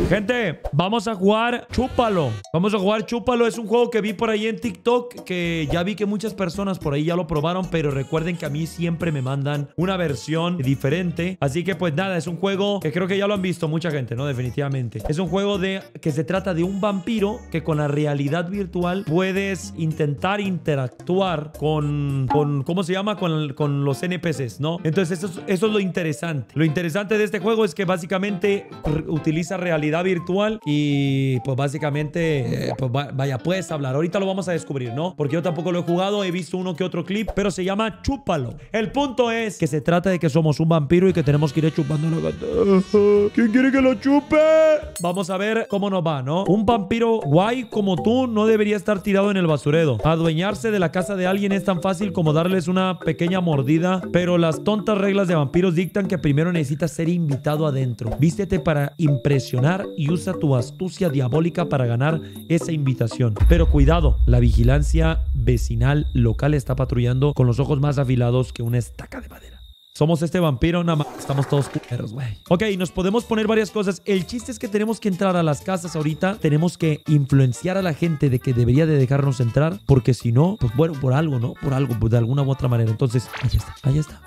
Gente, vamos a jugar Chúpalo. Vamos a jugar Chúpalo. Es un juego que vi por ahí en TikTok, que ya vi que muchas personas por ahí ya lo probaron, pero recuerden que a mí siempre me mandan una versión diferente. Así que pues nada, es un juego que creo que ya lo han visto mucha gente, ¿no? Definitivamente. Es un juego que se trata de un vampiro que con la realidad virtual puedes intentar interactuar con ¿cómo se llama? Con los NPCs, ¿no? Entonces eso es lo interesante. Lo interesante de este juego es que básicamente utiliza realidad virtual y pues básicamente pues vaya, puedes hablar. Ahorita lo vamos a descubrir, ¿no? Porque yo tampoco lo he jugado, he visto uno que otro clip, pero se llama Chúpalo. El punto es que se trata de que somos un vampiro y que tenemos que ir chupando la gata. ¿Quién quiere que lo chupe? Vamos a ver cómo nos va, ¿no? Un vampiro guay como tú no debería estar tirado en el basurero. Adueñarse de la casa de alguien es tan fácil como darles una pequeña mordida, pero las tontas reglas de vampiros dictan que primero necesitas ser invitado adentro. Vístete para impresionar y usa tu astucia diabólica para ganar esa invitación. Pero cuidado, la vigilancia vecinal local está patrullando con los ojos más afilados que una estaca de madera. Somos este vampiro, nada más. Estamos todos culeros, güey. Ok, nos podemos poner varias cosas. El chiste es que tenemos que entrar a las casas ahorita. Tenemos que influenciar a la gente de que debería de dejarnos entrar. Porque si no, pues bueno, por algo, ¿no? Por algo, pues de alguna u otra manera. Entonces, ahí está, ahí está.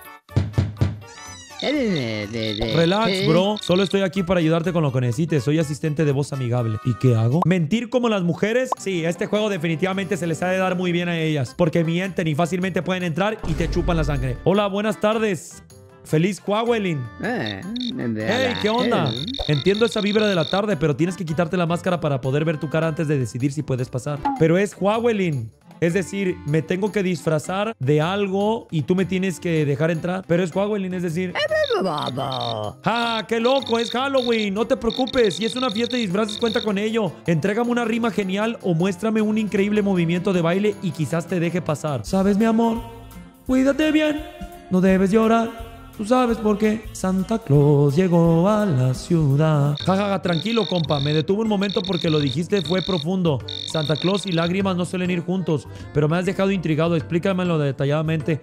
Relax, bro. Solo estoy aquí para ayudarte con lo que necesites. Soy asistente de voz amigable. ¿Y qué hago? ¿Mentir como las mujeres? Sí, este juego definitivamente se les ha de dar muy bien a ellas, porque mienten y fácilmente pueden entrar y te chupan la sangre. Hola, buenas tardes. Feliz Huawelin. Hey, ¿qué onda? Entiendo esa vibra de la tarde, pero tienes que quitarte la máscara para poder ver tu cara antes de decidir si puedes pasar. Pero es Huawelin. Es decir, me tengo que disfrazar de algo y tú me tienes que dejar entrar. Pero es Huawelin, es decir... ¡Ah, qué loco! Es Halloween. No te preocupes. Si es una fiesta de disfraces, cuenta con ello. Entrégame una rima genial o muéstrame un increíble movimiento de baile y quizás te deje pasar. ¿Sabes, mi amor? Cuídate bien. No debes llorar. Tú sabes por qué Santa Claus llegó a la ciudad. Jajaja, tranquilo, compa. Me detuve un momento porque lo dijiste, fue profundo. Santa Claus y lágrimas no suelen ir juntos, pero me has dejado intrigado. Explícamelo detalladamente.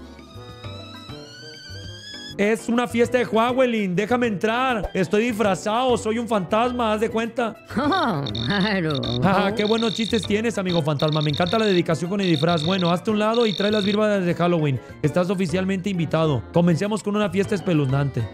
Es una fiesta de Huawelin. Déjame entrar. Estoy disfrazado. Soy un fantasma. Haz de cuenta. Jaja, qué buenos chistes tienes, amigo fantasma. Me encanta la dedicación con el disfraz. Bueno, hazte un lado y trae las vírgenes de Halloween. Estás oficialmente invitado. Comencemos con una fiesta espeluznante.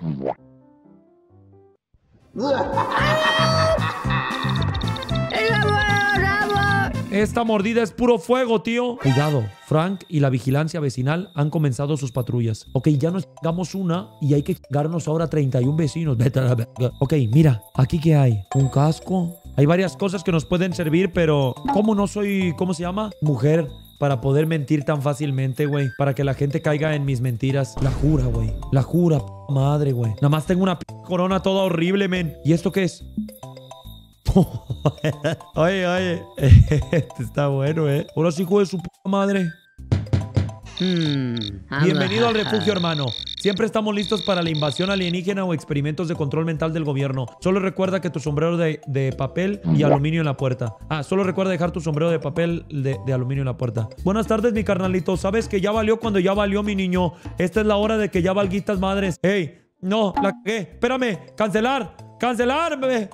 Esta mordida es puro fuego, tío. Cuidado, Frank y la vigilancia vecinal han comenzado sus patrullas. Ok, ya nos chingamos una y hay que chingarnos ahora 31 vecinos. Vete a la verga. Ok, mira, ¿aquí qué hay? ¿Un casco? Hay varias cosas que nos pueden servir, pero ¿cómo no soy, cómo se llama? Mujer. Para poder mentir tan fácilmente, güey. Para que la gente caiga en mis mentiras. La jura, güey. La jura, madre, güey. Nada más tengo una corona toda horrible, men. ¿Y esto qué es? Oye, este está bueno, Ahora sí, hijo de su puta madre. Bienvenido al refugio, hermano. Siempre estamos listos para la invasión alienígena o experimentos de control mental del gobierno. Solo recuerda que tu sombrero de papel y aluminio en la puerta. Solo recuerda dejar tu sombrero de papel de aluminio en la puerta. Buenas tardes, mi carnalito. ¿Sabes que ya valió cuando ya valió, mi niño? Esta es la hora de que ya valguitas madres. Ey, no, la cagué. Espérame, cancelar, bebé.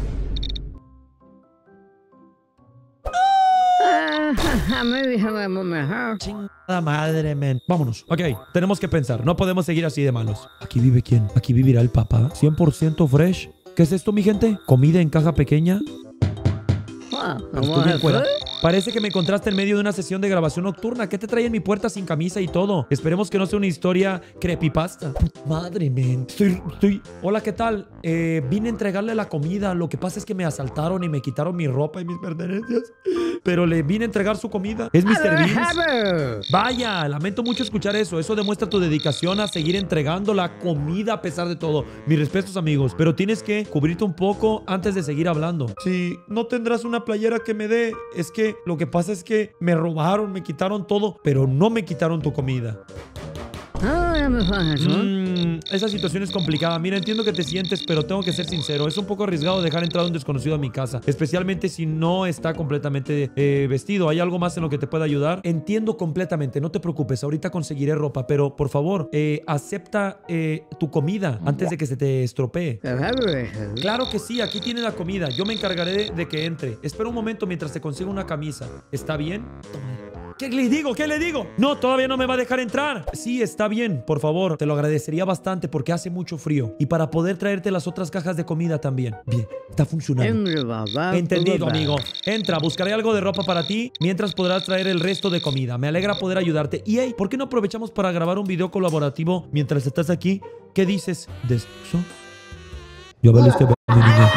Chingada madre, men. Vámonos. Ok, tenemos que pensar. No podemos seguir así de malos. ¿Aquí vive quién? ¿Aquí vivirá el papá? ¿100% fresh? ¿Qué es esto, mi gente? ¿Comida en caja pequeña? Estoy bien fuera. Parece que me encontraste en medio de una sesión de grabación nocturna. ¿Qué te trae en mi puerta sin camisa y todo? Esperemos que no sea una historia creepypasta. Puta madre, men. Hola, ¿qué tal? Vine a entregarle la comida. Lo que pasa es que me asaltaron y me quitaron mi ropa y mis pertenencias. Pero le vine a entregar su comida. Es Mr. Bean. Vaya, lamento mucho escuchar eso. Eso demuestra tu dedicación a seguir entregando la comida a pesar de todo. Mis respetos, amigos. Pero tienes que cubrirte un poco antes de seguir hablando. Sí, no tendrás una playera que me dé. Es que lo que pasa es que me robaron, me quitaron todo, pero no me quitaron tu comida. esa situación es complicada. Mira, entiendo que te sientes, pero tengo que ser sincero. Es un poco arriesgado dejar entrar a un desconocido a mi casa, especialmente si no está completamente vestido. ¿Hay algo más en lo que te pueda ayudar? Entiendo completamente, no te preocupes. Ahorita conseguiré ropa, pero por favor, acepta tu comida antes de que se te estropee. Claro que sí, aquí tiene la comida. Yo me encargaré de que entre. Espera un momento mientras te consigo una camisa. ¿Está bien? ¿Qué le digo? ¿Qué le digo? No, todavía no me va a dejar entrar. Sí, está bien, por favor. Te lo agradecería bastante porque hace mucho frío. Y para poder traerte las otras cajas de comida también. Bien, está funcionando. Entendido, amigo. Entra, buscaré algo de ropa para ti mientras podrás traer el resto de comida. Me alegra poder ayudarte. Y hey, ¿por qué no aprovechamos para grabar un video colaborativo mientras estás aquí? ¿Qué dices de eso? Yo vale este mi niño.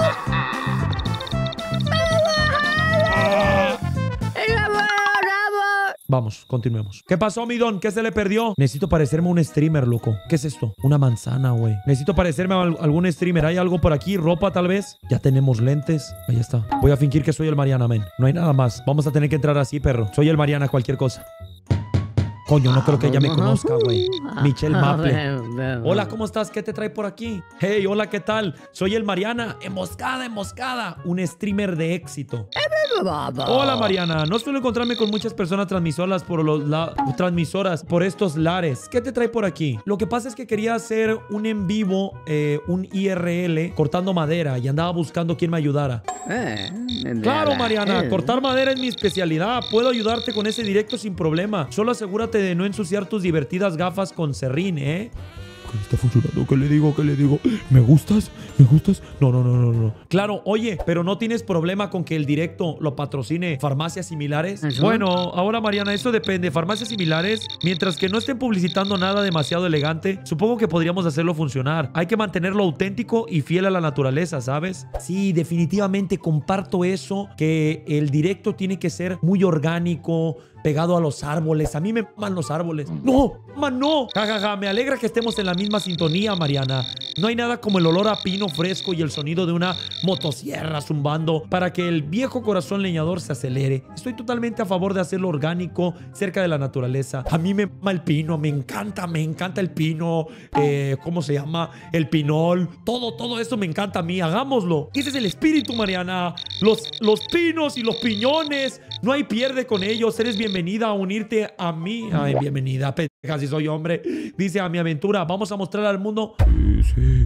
Vamos, continuemos. ¿Qué pasó, mi don? ¿Qué se le perdió? Necesito parecerme un streamer, loco. ¿Qué es esto? Una manzana, güey. Necesito parecerme a algún streamer. ¿Hay algo por aquí? ¿Ropa, tal vez? Ya tenemos lentes. Ahí está. Voy a fingir que soy el Mariana, men. No hay nada más. Vamos a tener que entrar así, perro. Soy el Mariana, cualquier cosa. Coño, no creo que ella me conozca, güey. Michelle Maple. Hola, ¿cómo estás? ¿Qué te trae por aquí? Hey, hola, ¿qué tal? Soy el Mariana. Emboscada, emboscada. Un streamer de éxito. Hola, Mariana. No suelo encontrarme con muchas personas transmisoras por estos lares. ¿Qué te trae por aquí? Lo que pasa es que quería hacer un en vivo, un IRL, cortando madera y andaba buscando quién me ayudara. Claro, Mariana. Cortar madera es mi especialidad. Puedo ayudarte con ese directo sin problema. Solo asegúrate de no ensuciar tus divertidas gafas con serrín, ¿eh? Está funcionando. ¿Qué le digo? ¿Qué le digo? ¿Me gustas? ¿Me gustas? No. Claro, oye, pero no tienes problema con que el directo lo patrocine farmacias similares. Bueno, ahora, Mariana, eso depende. Farmacias similares, mientras que no estén publicitando nada demasiado elegante, supongo que podríamos hacerlo funcionar. Hay que mantenerlo auténtico y fiel a la naturaleza, ¿sabes? Sí, definitivamente comparto eso, que el directo tiene que ser muy orgánico, pegado a los árboles. A mí me aman los árboles. ¡No! ¡Man, no! Jajaja, me alegra que estemos en la misma sintonía, Mariana. No hay nada como el olor a pino fresco y el sonido de una motosierra zumbando para que el viejo corazón leñador se acelere. Estoy totalmente a favor de hacerlo orgánico, cerca de la naturaleza. A mí me ama el pino, me encanta el pino. ¿Cómo se llama? El pinol. Todo eso me encanta a mí. Hagámoslo. Ese es el espíritu, Mariana. Los pinos y los piñones. No hay pierde con ellos. Eres bienvenida a unirte a mí. Ay, bienvenida, pendeja, si soy hombre. Dice, a mi aventura. Vamos a mostrar al mundo. Sí.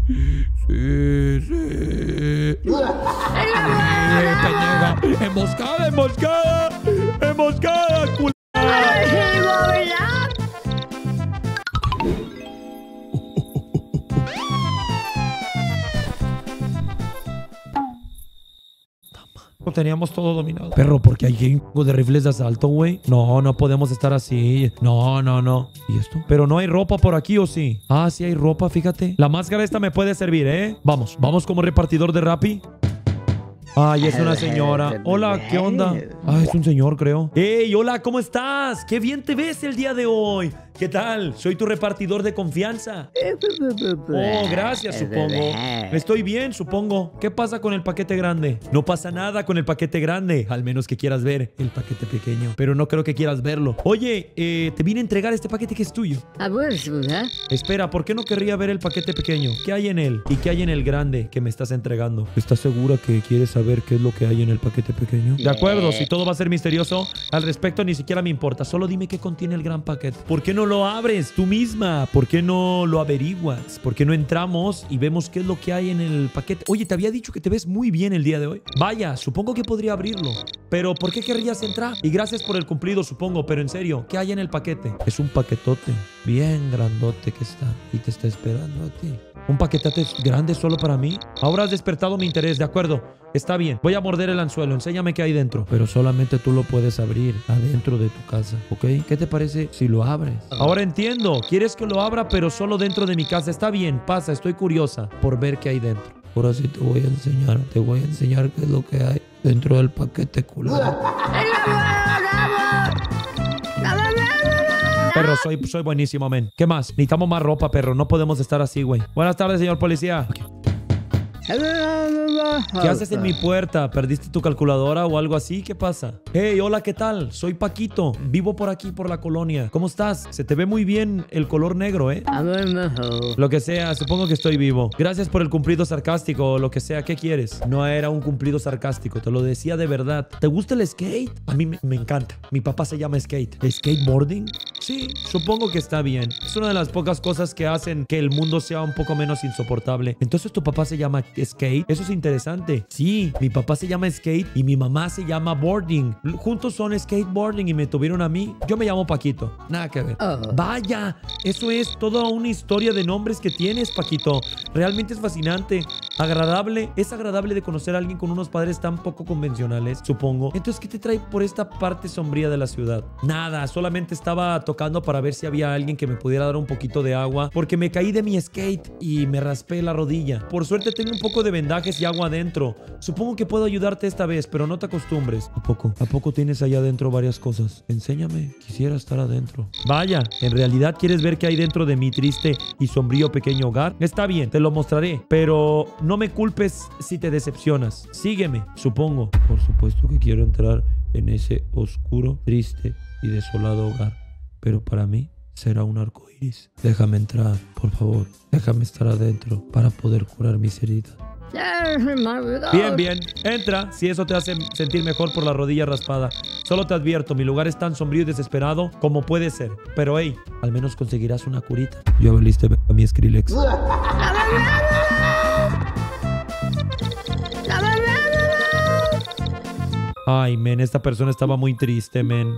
Pendeja. Emboscada, culo. Teníamos todo dominado. Perro, porque hay un de rifles de asalto, güey. No podemos estar así. No. ¿Y esto? Pero no hay ropa por aquí, ¿o sí? Ah, sí hay ropa, fíjate. La máscara esta me puede servir, ¿eh? Vamos como repartidor de Rappi. Ay, es una señora. Hola, ¿qué onda? Ah, es un señor, creo. Hey, hola, ¿cómo estás? Qué bien te ves el día de hoy. ¿Qué tal? Soy tu repartidor de confianza. Oh, gracias, supongo. Estoy bien, supongo. ¿Qué pasa con el paquete grande? No pasa nada con el paquete grande, al menos que quieras ver el paquete pequeño. Pero no creo que quieras verlo. Oye, te vine a entregar este paquete que es tuyo. Espera, ¿por qué no querría ver el paquete pequeño? ¿Qué hay en él? ¿Y qué hay en el grande que me estás entregando? ¿Estás segura que quieres saber qué es lo que hay en el paquete pequeño? De acuerdo, si todo va a ser misterioso, al respecto ni siquiera me importa. Solo dime qué contiene el gran paquete. ¿Por qué no lo abres tú misma? ¿Por qué no lo averiguas? ¿Por qué no entramos y vemos qué es lo que hay en el paquete? Oye, te había dicho que te ves muy bien el día de hoy. Vaya, supongo que podría abrirlo. Pero ¿por qué querrías entrar? Y gracias por el cumplido, supongo. Pero en serio, ¿qué hay en el paquete? Es un paquetote bien grandote que está y te está esperando a ti. ¿Un paquetote grande solo para mí? Ahora has despertado mi interés, de acuerdo. Está bien, voy a morder el anzuelo. Enséñame qué hay dentro. Pero solamente tú lo puedes abrir adentro de tu casa, ¿ok? ¿Qué te parece si lo abres? Ahora entiendo. Quieres que lo abra, pero solo dentro de mi casa. Está bien, pasa. Estoy curiosa por ver qué hay dentro. Ahora sí te voy a enseñar. Te voy a enseñar qué es lo que hay dentro del paquete culero. Perro, soy buenísimo, men. ¿Qué más? Necesitamos más ropa, perro. No podemos estar así, güey. Buenas tardes, señor policía. ¿Qué haces en mi puerta? ¿Perdiste tu calculadora o algo así? ¿Qué pasa? Hey, hola, ¿qué tal? Soy Paquito. Vivo por aquí, por la colonia. ¿Cómo estás? Se te ve muy bien el color negro, ¿eh? Lo que sea, supongo que estoy vivo. Gracias por el cumplido sarcástico o lo que sea. ¿Qué quieres? No era un cumplido sarcástico, te lo decía de verdad. ¿Te gusta el skate? A mí me encanta. Mi papá se llama Skate. ¿Skateboarding? Sí, supongo que está bien. Es una de las pocas cosas que hacen que el mundo sea un poco menos insoportable. Entonces, ¿tu papá se llama Skate? Eso es interesante. Sí, mi papá se llama Skate y mi mamá se llama Boarding. Juntos son skateboarding y me tuvieron a mí. Yo me llamo Paquito. Nada que ver. Vaya, eso es toda una historia de nombres que tienes, Paquito. Realmente es fascinante. Agradable. Es agradable de conocer a alguien con unos padres tan poco convencionales, supongo. Entonces, ¿qué te trae por esta parte sombría de la ciudad? Nada, solamente estaba tocando para ver si había alguien que me pudiera dar un poquito de agua, porque me caí de mi skate y me raspé la rodilla. Por suerte tengo un poco de vendajes y agua adentro. Supongo que puedo ayudarte esta vez, pero no te acostumbres. ¿A poco tienes allá adentro varias cosas? Enséñame, quisiera estar adentro. Vaya, ¿en realidad quieres ver qué hay dentro de mi triste y sombrío pequeño hogar? Está bien, te lo mostraré, pero no me culpes si te decepcionas. Sígueme, supongo. Por supuesto que quiero entrar en ese oscuro, triste y desolado hogar, pero para mí será un arco iris. Déjame entrar, por favor. Déjame estar adentro para poder curar mis heridas. Bien, bien. Entra, si eso te hace sentir mejor por la rodilla raspada. Solo te advierto, mi lugar es tan sombrío y desesperado como puede ser. Pero, hey, al menos conseguirás una curita. Ya valiste a mi Skrillex. Ay, men, esta persona estaba muy triste, men.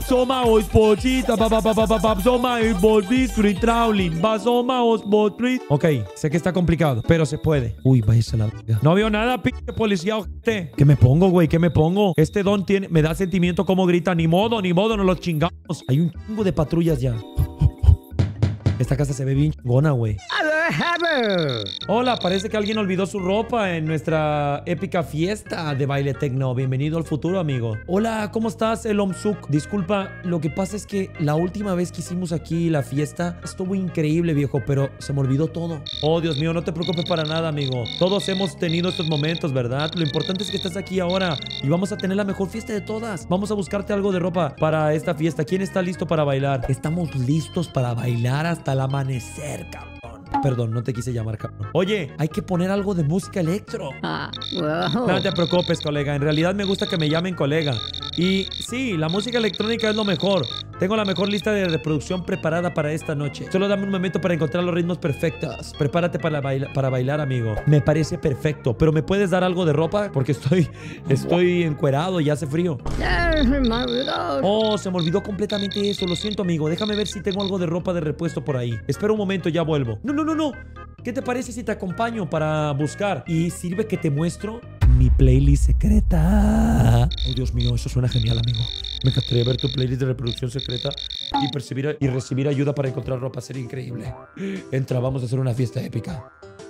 Ok, sé que está complicado, pero se puede. Uy, váyase la verga. No veo nada, pinche policía, ojete. ¿Qué me pongo, güey? ¿Qué me pongo? Este don me da sentimiento como grita. Ni modo, no los chingamos. Hay un chingo de patrullas ya. Esta casa se ve bien chingona, güey. Hola, parece que alguien olvidó su ropa en nuestra épica fiesta de baile tecno. Bienvenido al futuro, amigo. Hola, ¿cómo estás, Elon Suk? Disculpa, lo que pasa es que la última vez que hicimos aquí la fiesta estuvo increíble, viejo, pero se me olvidó todo. Oh, Dios mío, no te preocupes para nada, amigo. Todos hemos tenido estos momentos, ¿verdad? Lo importante es que estás aquí ahora y vamos a tener la mejor fiesta de todas. Vamos a buscarte algo de ropa para esta fiesta. ¿Quién está listo para bailar? Estamos listos para bailar hasta el amanecer, cabrón. Perdón, no te quise llamar cabrón. Oye, hay que poner algo de música electro. No te preocupes, colega. En realidad me gusta que me llamen colega. Y sí, la música electrónica es lo mejor. Tengo la mejor lista de reproducción preparada para esta noche. Solo dame un momento para encontrar los ritmos perfectos. Prepárate para bailar, amigo. Me parece perfecto. Pero ¿me puedes dar algo de ropa? Porque estoy encuerado y hace frío. Oh, se me olvidó completamente eso. Lo siento, amigo. Déjame ver si tengo algo de ropa de repuesto por ahí. Espera un momento, ya vuelvo. No. ¿Qué te parece si te acompaño para buscar? Y sirve que te muestro mi playlist secreta. Oh, Dios mío, eso suena genial, amigo. Me encantaría ver tu playlist de reproducción secreta y recibir ayuda para encontrar ropa. Sería increíble. Entra, vamos a hacer una fiesta épica.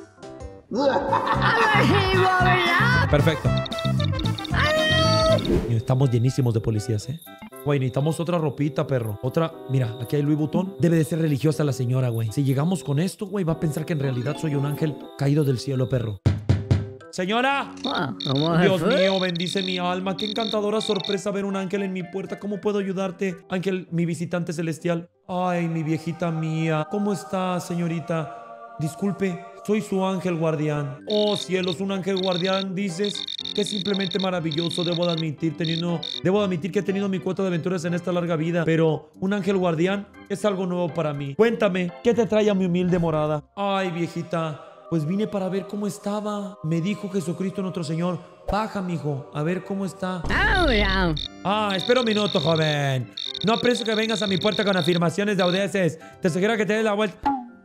Perfecto. Estamos llenísimos de policías, ¿eh? Güey, necesitamos otra ropita, perro. Otra, mira, aquí hay Louis Vuitton. Debe de ser religiosa la señora, güey. Si llegamos con esto, güey, va a pensar que en realidad soy un ángel caído del cielo, perro. ¡Señora! Dios mío, bendice mi alma. Qué encantadora sorpresa ver un ángel en mi puerta. ¿Cómo puedo ayudarte, ángel, mi visitante celestial? Ay, mi viejita mía. ¿Cómo está, señorita? Disculpe, soy su ángel guardián. Oh, cielos, un ángel guardián, dices. Que es simplemente maravilloso. Debo admitir que he tenido mi cuota de aventuras en esta larga vida. Pero un ángel guardián es algo nuevo para mí. Cuéntame, ¿qué te trae a mi humilde morada? Ay, viejita, pues vine para ver cómo estaba. Me dijo Jesucristo nuestro Señor: baja, mijo, a ver cómo está. Espera un minuto, joven. No aprecio que vengas a mi puerta con afirmaciones de audeces. Te sugiero que te des la vuelta.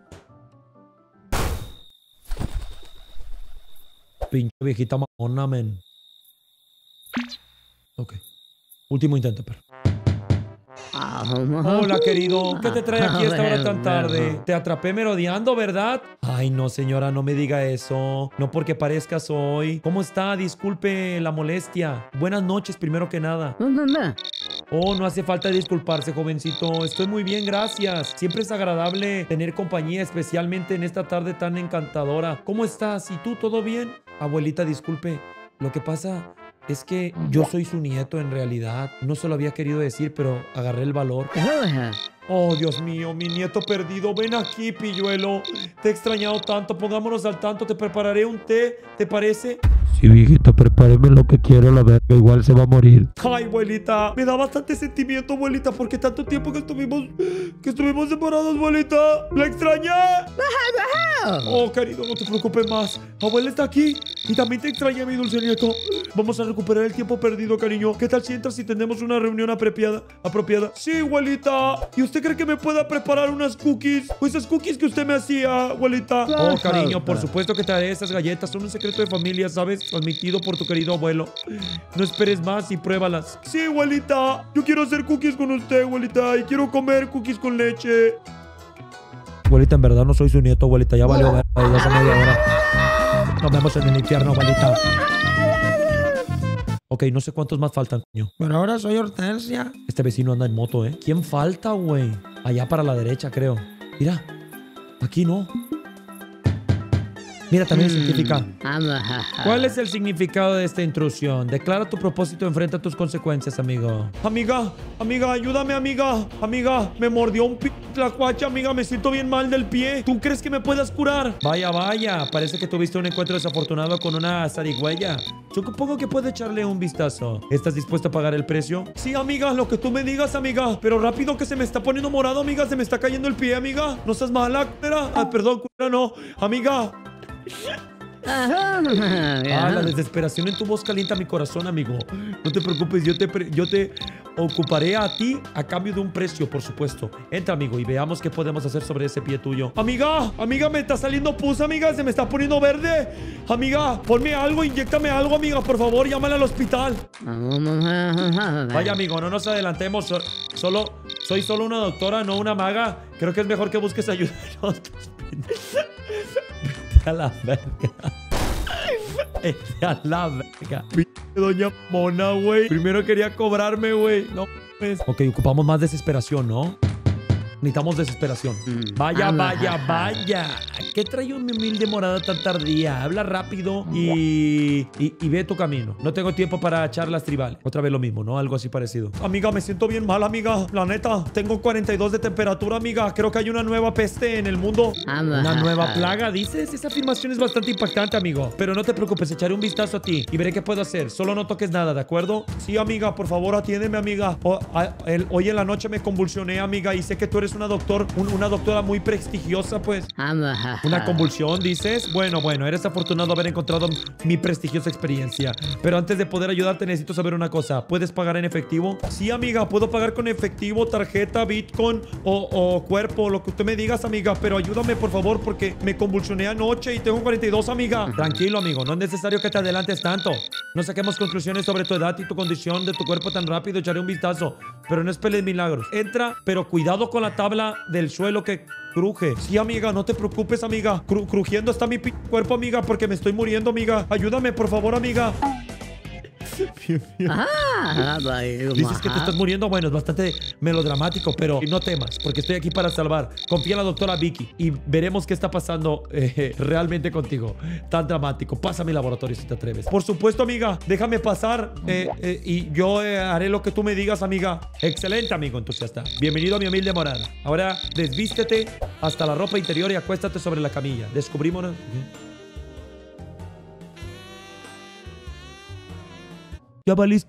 Pinche viejita mamona, men. Ok. Último intento, perro. Hola, querido. ¿Qué te trae aquí a esta hora tan tarde? Te atrapé merodeando, ¿verdad? Ay, no, señora, no me diga eso. No porque parezcas hoy. ¿Cómo está? Disculpe la molestia. Buenas noches, primero que nada. Oh, no hace falta disculparse, jovencito. Estoy muy bien, gracias. Siempre es agradable tener compañía, especialmente en esta tarde tan encantadora. ¿Cómo estás? ¿Y tú, todo bien? Abuelita, disculpe. Lo que pasa es que yo soy su nieto en realidad. No se lo había querido decir, pero agarré el valor. Oh, Dios mío, mi nieto perdido. Ven aquí, pilluelo. Te he extrañado tanto. Pongámonos al tanto. Te prepararé un té. ¿Te parece? Sí, viejita, prepáreme lo que quiero, la verga. Igual se va a morir. Ay, abuelita. Me da bastante sentimiento, abuelita, porque tanto tiempo que estuvimos separados, abuelita. ¿La extrañé? Oh, querido, no te preocupes más. Abuela está aquí y también te extrañé, mi dulce nieto. Vamos a recuperar el tiempo perdido, cariño. ¿Qué tal si entras y tenemos una reunión apropiada? Sí, abuelita. ¿Y usted cree que me pueda preparar unas cookies? O esas cookies que usted me hacía, abuelita. Oh, cariño, por supuesto que te haré esas galletas. Son un secreto de familia, ¿sabes? Transmitido por tu querido abuelo. No esperes más y pruébalas. Sí, abuelita. Yo quiero hacer cookies con usted, abuelita. Y quiero comer cookies con leche. Abuelita, en verdad no soy su nieto, abuelita. Ya valió, ya son media hora. Nos vemos en el infierno, abuelita. Ok, no sé cuántos más faltan, coño. Pero ahora soy Hortensia. Este vecino anda en moto, ¿eh? ¿Quién falta, güey? Allá para la derecha, creo. Mira. Aquí no. Mira, también el científica. ¿Cuál es el significado de esta intrusión? Declara tu propósito, enfrenta tus consecuencias, amigo. Amiga, ayúdame, amiga. Amiga, me mordió un tlacuache, amiga. Me siento bien mal del pie. ¿Tú crees que me puedas curar? Vaya, parece que tuviste un encuentro desafortunado con una zarigüeya. Supongo que puedo echarle un vistazo. ¿Estás dispuesto a pagar el precio? Sí, amiga, lo que tú me digas, amiga. Pero rápido, que se me está poniendo morado, amiga. Se me está cayendo el pie, amiga. No seas mala, culera. Perdón, culera, no. Amiga. La desesperación en tu voz calienta mi corazón, amigo. No te preocupes, yo te ocuparé a ti a cambio de un precio, por supuesto. Entra, amigo, y veamos qué podemos hacer sobre ese pie tuyo. Amiga, me está saliendo pus, amiga. Se me está poniendo verde. Amiga, ponme algo, inyéctame algo, amiga, por favor. Llámala al hospital. Vaya, amigo, no nos adelantemos. Soy solo una doctora, no una maga. Creo que es mejor que busques ayuda en otros. A la verga. A la verga. Doña Mona, güey. Primero quería cobrarme, güey. No, pues. Ok, ocupamos más desesperación, ¿no? Necesitamos desesperación. Vaya. ¿Qué trae mi humilde morada tan tardía? Habla rápido y ve tu camino. No tengo tiempo para charlas tribales. Otra vez lo mismo, ¿no? Algo así parecido. Amiga, me siento bien mal, amiga. La neta, tengo 42 de temperatura, amiga. Creo que hay una nueva peste en el mundo. ¿Una nueva plaga, dices? Esa afirmación es bastante impactante, amigo. Pero no te preocupes, echaré un vistazo a ti y veré qué puedo hacer. Solo no toques nada, ¿de acuerdo? Sí, amiga, por favor, atiéndeme, amiga. Hoy en la noche me convulsioné, amiga, y sé que tú eres una doctora muy prestigiosa, pues. ¿Una convulsión, dices? Bueno, eres afortunado de haber encontrado mi prestigiosa experiencia. Pero antes de poder ayudarte, necesito saber una cosa. ¿Puedes pagar en efectivo? Sí, amiga, puedo pagar con efectivo, tarjeta, Bitcoin o cuerpo, lo que usted me digas, amiga. Pero ayúdame, por favor, porque me convulsioné anoche y tengo 42, amiga. Tranquilo, amigo, no es necesario que te adelantes tanto. No saquemos conclusiones sobre tu edad y tu condición de tu cuerpo tan rápido. Echaré un vistazo, pero no esperes milagros. Entra, pero cuidado con la tabla del suelo que cruje. Sí, amiga, no te preocupes, amiga. Crujiendo está mi cuerpo, amiga, porque me estoy muriendo, amiga. Ayúdame, por favor, amiga. Dices que te estás muriendo. Bueno, es bastante melodramático, pero no temas, porque estoy aquí para salvar. Confía en la doctora Vicky y veremos qué está pasando realmente contigo. Tan dramático. Pasa a mi laboratorio si te atreves. Por supuesto, amiga. Déjame pasar y yo haré lo que tú me digas, amiga. Excelente, amigo entusiasta. Bienvenido a mi humilde morada. Ahora desvístete hasta la ropa interior y acuéstate sobre la camilla. Descubrimos... Ya valiste,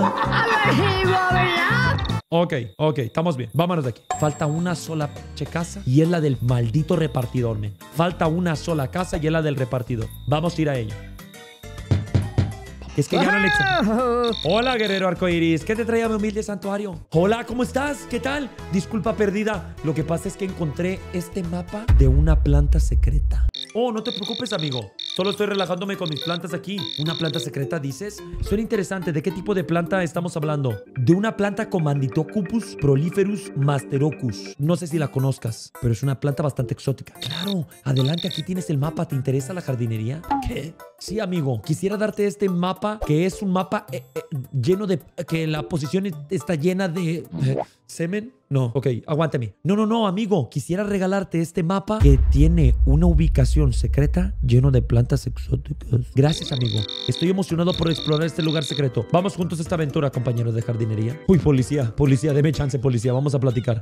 Ok, estamos bien. Vámonos de aquí. Falta una sola casa y es la del maldito repartidor, men. Falta una sola casa y es la del repartidor. Vamos a ir a ella. Es que ya no le... Hola, guerrero arcoiris. ¿Qué te trae a mi humilde santuario? Hola, ¿cómo estás? ¿Qué tal? Disculpa perdida. Lo que pasa es que encontré este mapa de una planta secreta. Oh, no te preocupes, amigo. Solo estoy relajándome con mis plantas aquí. ¿Una planta secreta, dices? Suena interesante. ¿De qué tipo de planta estamos hablando? De una planta Comanditocupus proliferus masterocus. No sé si la conozcas, pero es una planta bastante exótica. Claro, adelante, aquí tienes el mapa. ¿Te interesa la jardinería? ¿Qué? Sí, amigo. Quisiera darte este mapa, que es un mapa lleno de... que la posición está llena de... ¿semen? No. Ok, aguántame. No, amigo. Quisiera regalarte este mapa que tiene una ubicación secreta lleno de plantas exóticas. Gracias, amigo. Estoy emocionado por explorar este lugar secreto. Vamos juntos a esta aventura, compañeros de jardinería. Uy, policía. Policía, deme chance, policía. Vamos a platicar.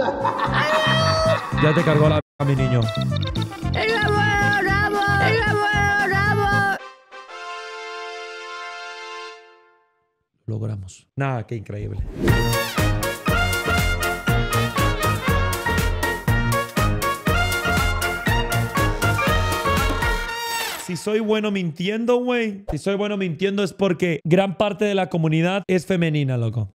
Ya te cargó la... mi niño. Logramos. Nada, qué increíble. Si soy bueno mintiendo, güey. Si soy bueno mintiendo es porque gran parte de la comunidad es femenina, loco.